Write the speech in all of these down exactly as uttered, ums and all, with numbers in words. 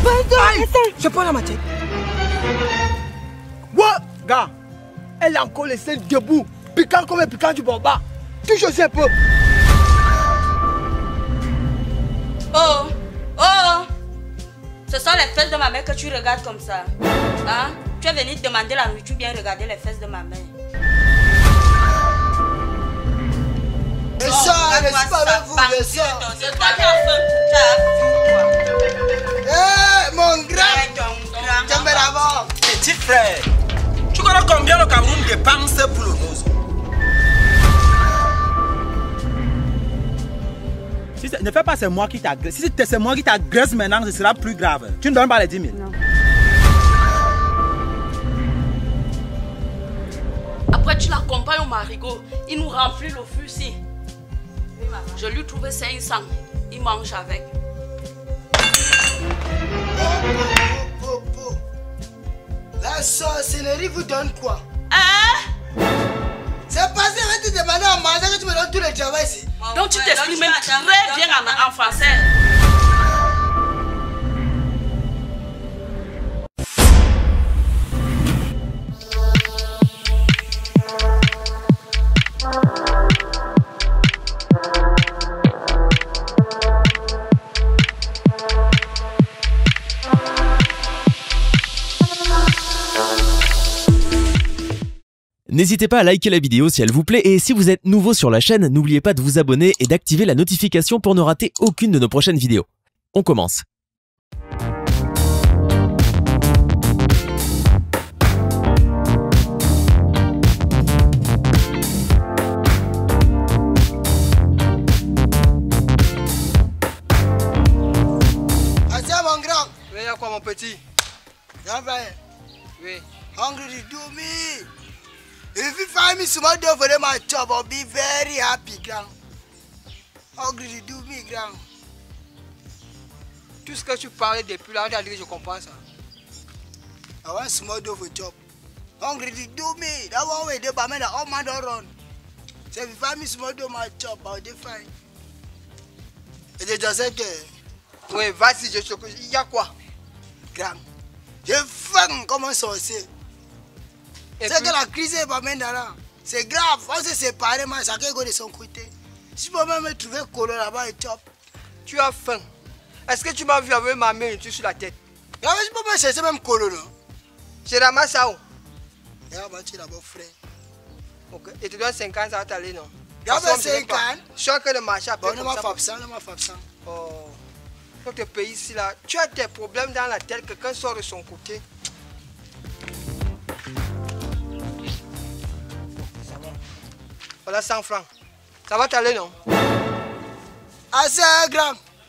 Aïe, je prends la matière. Ouais, gars, elle a encore laissé debout, piquant comme un piquant du boba. Touche aussi un peu. Oh, oh, ce sont les fesses de ma mère que tu regardes comme ça. Hein? Tu es venu demander la nourriture, bien regarder les fesses de ma mère. Et ça, elle est pas avec vous, et ça. C'est toi qui as faim. Eh, mon grand. Tu me l'avons. Petit frère, tu connais combien le Cameroun dépense pour le nozo? Si ne fais pas, c'est moi qui t'agresse. Si c'est moi qui t'agresse maintenant, ce sera plus grave. Tu ne donnes pas les dix mille. Non. Après, tu l'accompagnes au marigot. Il nous remplit le fusil. Je lui trouvais cinq cents. Il mange avec. Oh, oh, oh. La sorcellerie vous donne quoi? Hein? C'est passé, je vais te demander à manger que tu me donnes tout le travail ici. Donc tu t'exprimes même très bien en, en français. N'hésitez pas à liker la vidéo si elle vous plaît et si vous êtes nouveau sur la chaîne, n'oubliez pas de vous abonner et d'activer la notification pour ne rater aucune de nos prochaines vidéos. On commence. Assez mon grand. Oui, y'a quoi mon petit? Grand frère. Oui. Hungry to do me. If you find me small dough for them my job, I'll be very happy, grand. Hungry to do me, grand. Tout ce que tu parlais depuis là, on t'a dit que je comprends ça. I want small dough for job. Hungry to do me. That one way they buy me, all man don't run. So if you find me small dough my job, I'll be fine. Et je disais que, Oui, vas-y, je te... Il y a quoi? grand, je fais comme un sorcier. Et C'est puis, que la crise est pas maintenant là. C'est grave, on s'est séparés, chacun go de son côté. Si je peux même me trouver colo là-bas et chop. tu as faim. Est-ce que tu m'as vu avec ma main sur la tête? Je peux me chercher même colo non. Je ramasse ça où? Je vais battre d'abord frère. Ok. Et tu donnes cinquante, ça va t'aller, non? Je vais cinquante. Je suis en train de marcher après. Bon, ne m'a pas ça, ne m'a pas ça. Oh. Notre pays ici là, tu as des problèmes dans la tête, quelqu'un sort de son côté. Ça va. Voilà cent francs. Ça va t'aller, non? Assez grand.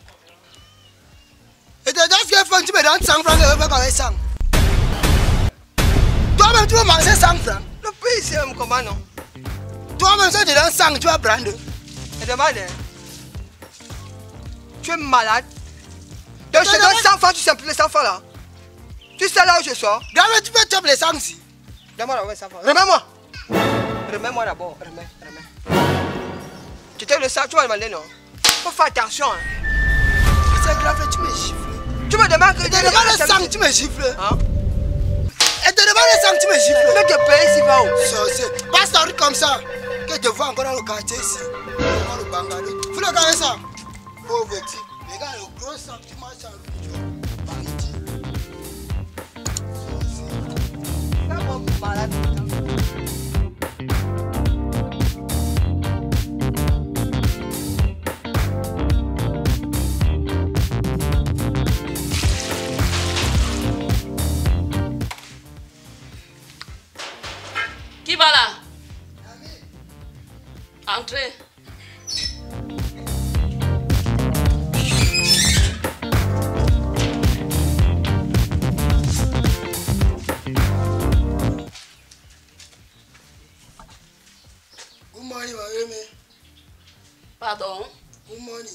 Et tu as fait que tu me donnes cent francs, je vais faire avec cent. Toi-même, tu vas manger cent francs. Le pays c'est même comment, non? Toi-même, si tu donnes cent, tu vas prendre. Et demande, hein. Tu es malade. Donc je te donne cent francs, tu sais plus les cent francs là. Tu sais là où je sors? Regarde, tu peux choper les cent ici. Donne-moi la cent francs. Remets-moi. Remets-moi d'abord. Remets, remets. Tu t'es le sang, tu vas demander, non? Faut faire attention, hein. C'est grave, tu me gifles. Tu me demandes que... Et tu demandes le sang, tu me gifles. Hein? Et tu demandes le sang, tu me gifles. Mais te paye ici, va où? Sorcier. Passe ta rue comme ça. Que tu vois encore dans le quartier ici. Dans le bungalow. Faut le regarder ça. Pauvre petit. Regarde le gros sang que tu marches en rue. Bandit. C'est vraiment malade. Qui va là? Entrez. Good morning, my baby. Pardon? Good morning.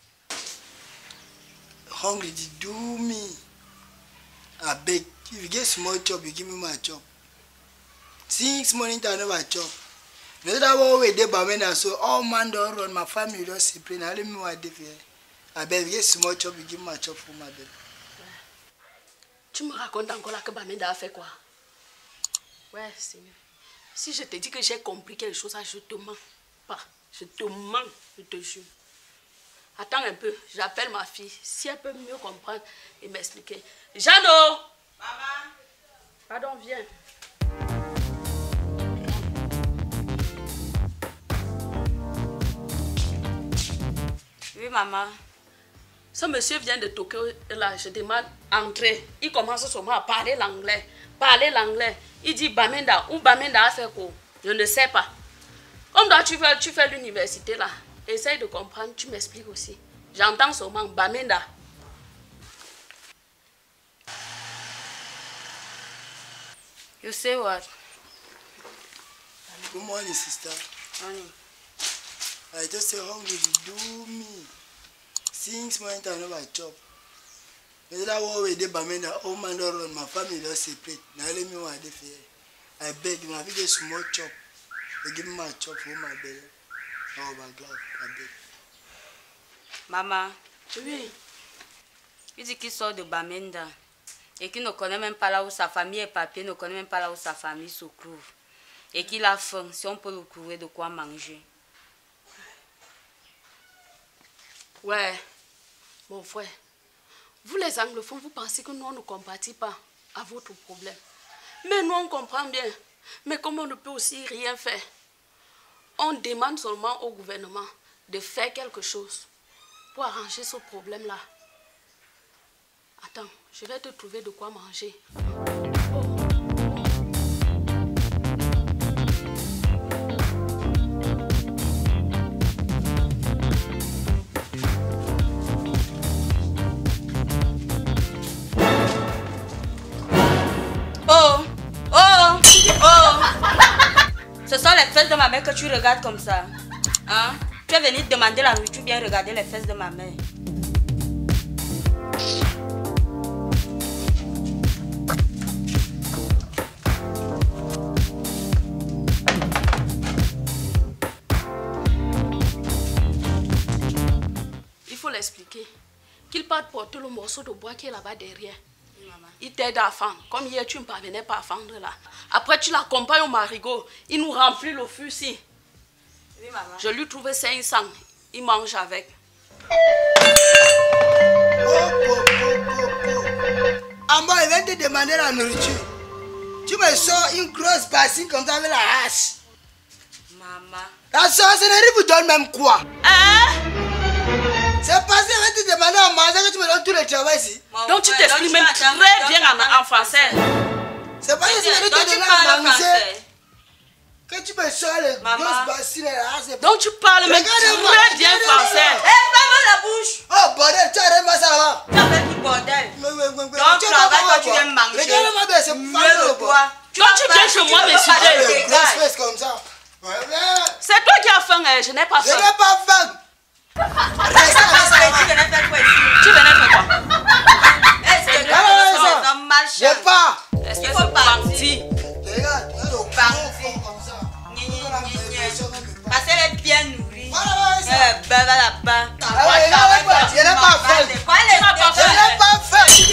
Hungry to do me. I beg. If you get small chop, you give me my chop. Six money I never chop. No that one way they by me now, so all man don't run, my family don't separate. Now let me what they feel. I beg you get small chop, you give me my chop for my baby. tu me racontes encore là que Bamenda a fait quoi? Ouais, c'est mieux. Si je te dis que j'ai compris quelque chose, je te mens pas. Je te mens, je te jure. Attends un peu, j'appelle ma fille. Si elle peut mieux comprendre et m'expliquer. Jeannot! Maman! Pardon, viens. Oui, maman. Ce monsieur vient de toquer là, je demande entrer. Il commence seulement à parler l'anglais. Parler l'anglais. Il dit Bamenda. Où Bamenda a fait quoi? Je ne sais pas. Comme toi, tu fais, tu fais l'université là. Essaye de comprendre, tu m'expliques aussi. J'entends seulement Bamenda. You say what? Good morning, sister. Morning. I just say hungry to do me. Since morning time no I chop. When that war with the Bamenda, oh man don't run, my family don't separate. Now let me want the fear. I beg you, I get small chop. They give me my chop for my belly. Oh my God, I beg. Maman, Oui. il dit qu'il sort de Bamenda et qu'il ne connaît même pas là où sa famille est papier, ne connaît même pas là où sa famille se trouve. Et qu'il a faim, si on peut lui trouver de quoi manger. Ouais, mon frère. Vous les anglophones, vous pensez que nous on ne compatit pas à votre problème. Mais nous on comprend bien. Mais comme on ne peut aussi rien faire, on demande seulement au gouvernement de faire quelque chose pour arranger ce problème-là. Attends, je vais te trouver de quoi manger. Oh, oh, oh. Ce sont les fesses de ma mère que tu regardes comme ça. Hein? Tu es venu demander la nourriture, bien regarder les fesses de ma mère. Il faut l'expliquer. Qu'il parte porter le morceau de bois qui est là-bas derrière. Il t'aide à fendre. Comme hier, tu ne parvenais pas à fendre là. Après, tu l'accompagnes au marigot. Il nous remplit le fusil. Oui, maman. Je lui trouvais cinq cents. Il mange avec. Oh, oh, oh, oh, oh. Amba, il vient te demander la nourriture. Tu me sors une grosse bassine comme ça avec la hache. Maman. La sorcellerie vous donne même quoi? Hein? C'est parce qu'il va te demander à manger que tu me donnes tout le travail ici. Mon Donc tu frère, t'exprimes donc même tu attends, très donc bien tu en, attends en français. C'est parce que je vais Donc te tu donner parles à manger. français. Que tu me sors les Maman. grosses bassines et la hache. Donc tu parles même Regardez-moi, très bien regardez-moi. français. Eh, ferme la bouche. Oh bordel, tu arrêtes moi ça là-bas. Tu as fait du bordel. Donc tu travailles quand tu viens manger. Regarde-moi bien, c'est Mieux pas le le bois. bois. Donc tu viens chez moi me Les citer. grosses fesses comme ça. Ouais, ouais. C'est toi qui as faim, hein. Je n'ai pas Je faim. n'ai pas faim. Reste là, ça Tu va. venais faire quoi ici? Tu venais faire quoi? Est-ce que tu Ah, ouais, ça. es un marchand? J'ai pas. Est-ce Il que faut c'est partir. parti? Regarde, regarde le Parti. gros comme ça. Gna, gna, gna, gna. Parce qu'elle est bien nourrie. Voilà, voilà, ça. Eh, ben, va là-bas. Ah ouais, il a pas- il a pas faim. C'est quoi les Tu n'as pas Je n'ai pas faim.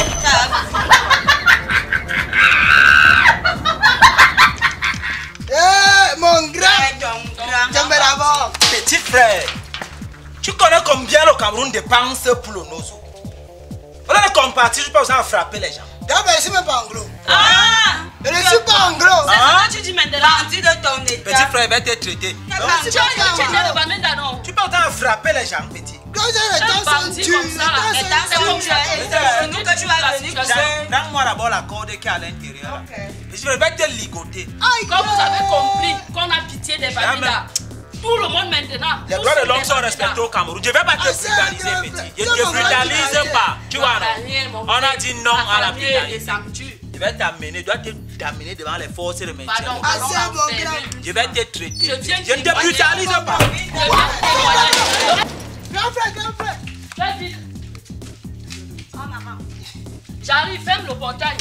Eh, mon grand. J'aime d'abord. Petit frère, tu connais combien le Cameroun dépense pour le nozo? On a comparti, je pense à frapper les gens. D'abord, je ne suis même pas anglo. Ah! Je ne suis pas anglo. C'est ce que tu dis maintenant. Bandit de ton Petit état. frère, il va te traiter. Je Tu ne as suis dit pas que tu étais anglo. de Bamenda, non? Tu peux autant frapper les gens, petit. Quand j'ai les temps sont bandit durs, comme ça, là. les Et temps dans sont ce durs. tu as nous que tu vas venir coucher. Donne-moi d'abord la corde qui est à l'intérieur. Et je vais te ligoter. Quand vous avez compris qu'on a pitié des Bamenda, tout le monde maintenant. Les tous droits de sont l'homme des sont Bamenda. respectés au Cameroun. Je ne vais pas te Ah, c'est brutaliser, un petit. grand Je ne frère. te C'est brutalise mon pas. Tu vois, Daniel, mon non? On a frère. dit non à la Daniel, et brutalisation. ça me tue. Je vais t'amener, je dois te- t'amener devant les forces de maintien. Pardon, Ah, pardon, c'est on mon va enfermer. grand. Je vais te traiter. Je viens Je ne te témoigner. brutalise pas. Je viens témoigner. Grand frère, grand frère. Fais vite. Oh, maman. J'arrive, ferme le portail.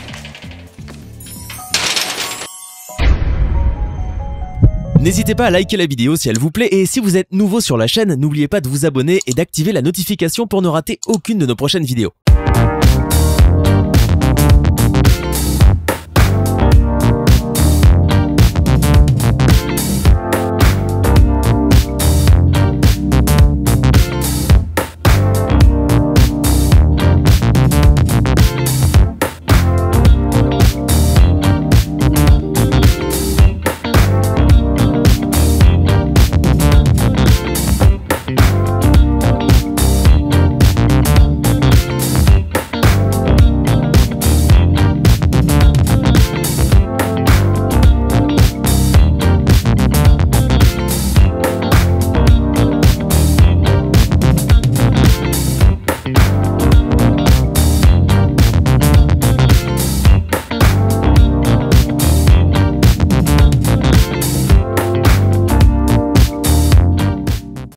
N'hésitez pas à liker la vidéo si elle vous plaît et si vous êtes nouveau sur la chaîne, n'oubliez pas de vous abonner et d'activer la notification pour ne rater aucune de nos prochaines vidéos.